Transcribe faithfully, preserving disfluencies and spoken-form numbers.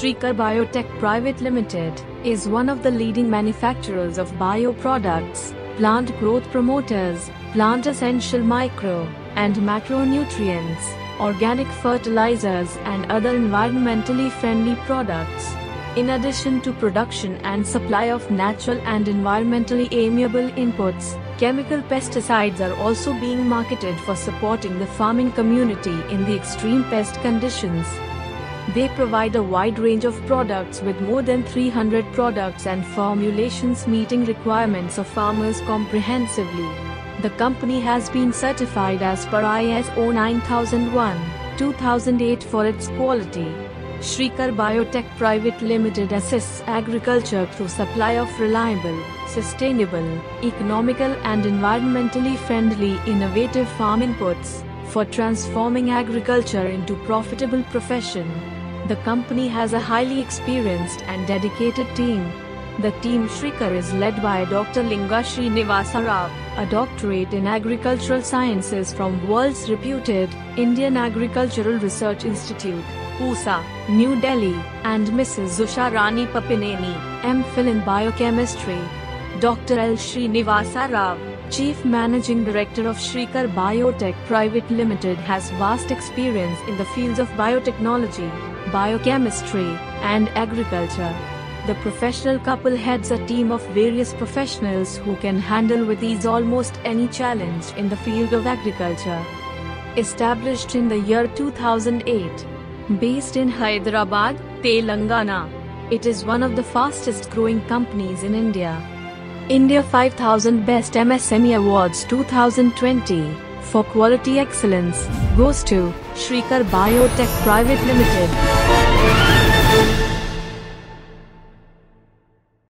Shrikar Biotech Private Limited is one of the leading manufacturers of bioproducts, plant growth promoters, plant essential micro and macronutrients, organic fertilizers and other environmentally friendly products. In addition to production and supply of natural and environmentally amiable inputs, chemical pesticides are also being marketed for supporting the farming community in the extreme pest conditions. They provide a wide range of products with more than three hundred products and formulations meeting requirements of farmers comprehensively. The company has been certified as per I S O nine thousand one, two thousand eight for its quality. Shrikar Biotech Private Limited assists agriculture through supply of reliable, sustainable, economical and environmentally friendly innovative farm inputs for transforming agriculture into profitable profession. The company has a highly experienced and dedicated team. The team Shrikar is led by Doctor Linga Srinivasa Rao, a doctorate in agricultural sciences from world's reputed Indian Agricultural Research Institute, Pusa, New Delhi, and Missus Usha Rani Papineni, M Phil in Biochemistry. Doctor L. Srinivasa Rao, Chief Managing Director of Shrikar Biotech Private Limited, has vast experience in the fields of biotechnology, biochemistry, and agriculture. The professional couple heads a team of various professionals who can handle with ease almost any challenge in the field of agriculture. Established in the year two thousand eight, based in Hyderabad, Telangana, it is one of the fastest growing companies in India. India five thousand Best M S M E Awards two thousand twenty for quality excellence goes to Shrikar Biotech Private Limited.